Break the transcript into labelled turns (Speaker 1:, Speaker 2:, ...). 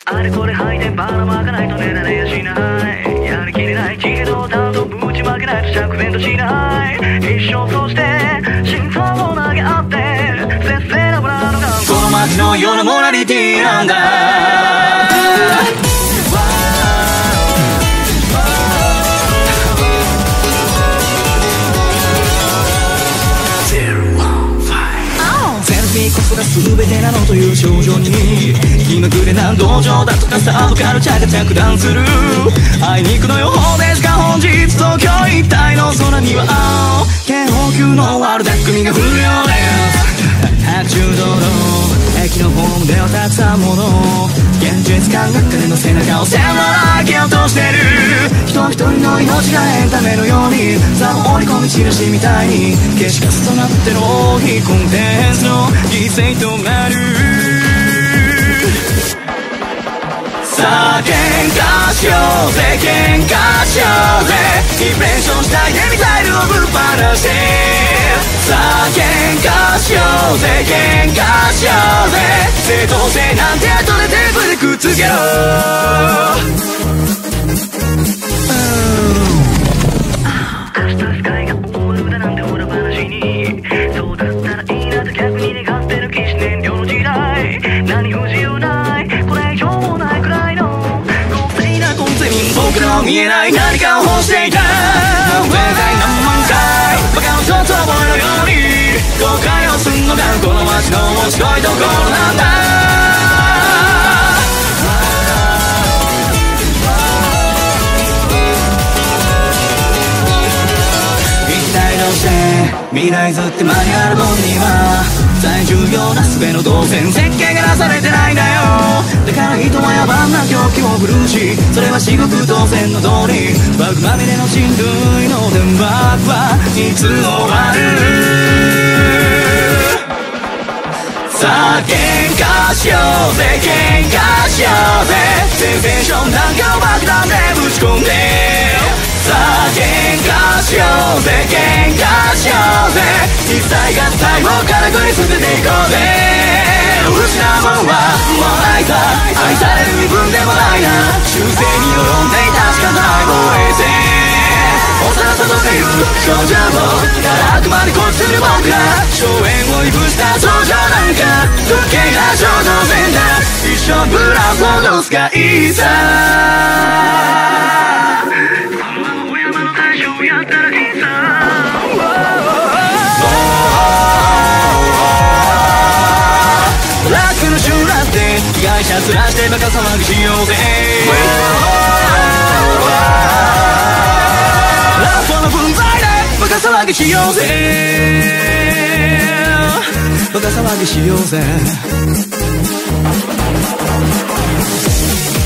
Speaker 1: あれこれ吐いてばらまかないと寝られやしない。やりきれない知恵と担当ぶちまけないと釈然としない。一生そして心臓を投げ合って節制なブランドがこの街のようなモラリティなんだ。こそが全てなのという少女に気まぐれな道場だとかサブカルチャーが着弾する。あいにくの予報ですが本日東京一帯の空には青警報級の悪だくみが降るようです。白昼堂々駅のホームではたくさんもの現実感が彼の背中を線路だけ落としてる。人一人の命がエンタメのようにさあ織り込みチラシみたいに消しカスとなって浪費コンテンツの犠牲となる。さあ喧嘩しようぜ喧嘩しようぜインプレッションしたいでミサイルをぶっ放してさあ喧嘩しようぜ喧嘩しようぜ正当性なんて後でテープでくっつけろ。明日スカイがオールだなんて裏話にそうだったらいいなと逆に願ってる騎士燃料の時代。何不自由ないこれ以上もないくらいの公正なコンセミ僕の見えない何かを欲していた。全然何万回バカの外覚えのように後悔をすんのがこの街の面白いところなんだ。未来図ってマニュアル本には最重要な術の動線設計がなされてないんだよ。だから人は野蛮な狂気を振るうしそれは至極当然の通りバグまみれの人類の天幕はいつ終わる。さあ喧嘩しようぜ喧嘩しようぜセンセーションなんかを爆弾でぶち込んでさあ喧嘩しようぜ喧嘩しようぜ一切合体をからくり捨てていこうぜ。失うもんはもうないさ愛される身分でもないな修正に及んでいた仕方ない防衛戦幼さとかいう少女をただあくまでこっちする僕ら荘園をいぶした少女なんか特権な衝動戦だ一生ブラフォードスがいいさ。やったらいいさ楽の修羅って被害者ずらしてバカ騒ぎしようぜ。ラストの分際でバカ騒ぎしようぜバカ騒ぎしようぜ。